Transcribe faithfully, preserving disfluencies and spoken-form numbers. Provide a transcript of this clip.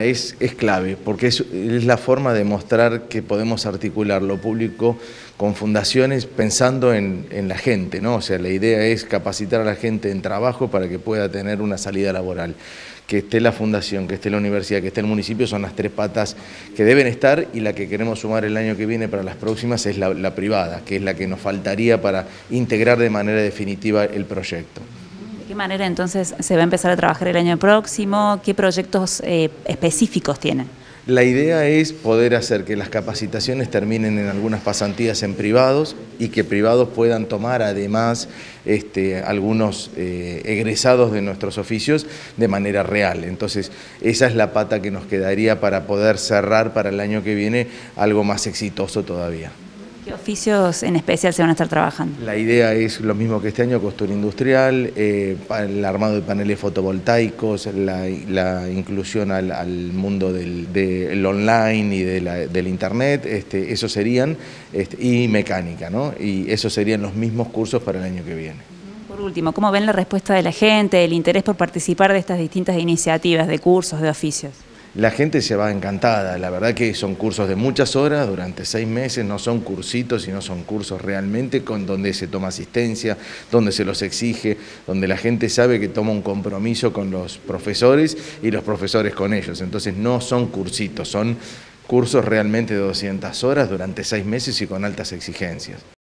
Es, es clave, porque es, es la forma de mostrar que podemos articular lo público con fundaciones pensando en, en la gente, ¿no? O sea, la idea es capacitar a la gente en trabajo para que pueda tener una salida laboral. Que esté la fundación, que esté la universidad, que esté el municipio, son las tres patas que deben estar, y la que queremos sumar el año que viene para las próximas es la, la privada, que es la que nos faltaría para integrar de manera definitiva el proyecto. ¿De qué manera entonces se va a empezar a trabajar el año próximo? ¿Qué proyectos eh, específicos tienen? La idea es poder hacer que las capacitaciones terminen en algunas pasantías en privados y que privados puedan tomar además este, algunos eh, egresados de nuestros oficios de manera real. Entonces esa es la pata que nos quedaría para poder cerrar para el año que viene algo más exitoso todavía. ¿Qué oficios en especial se van a estar trabajando? La idea es lo mismo que este año: costura industrial, eh, el armado de paneles fotovoltaicos, la, la inclusión al, al mundo del, del online y de la, del internet, este, esos serían, este, y mecánica, ¿no? Y esos serían los mismos cursos para el año que viene. Por último, ¿cómo ven la respuesta de la gente, el interés por participar de estas distintas iniciativas, de cursos, de oficios? La gente se va encantada, la verdad que son cursos de muchas horas, durante seis meses, no son cursitos, sino son cursos realmente con donde se toma asistencia, donde se los exige, donde la gente sabe que toma un compromiso con los profesores y los profesores con ellos. Entonces no son cursitos, son cursos realmente de doscientas horas durante seis meses y con altas exigencias.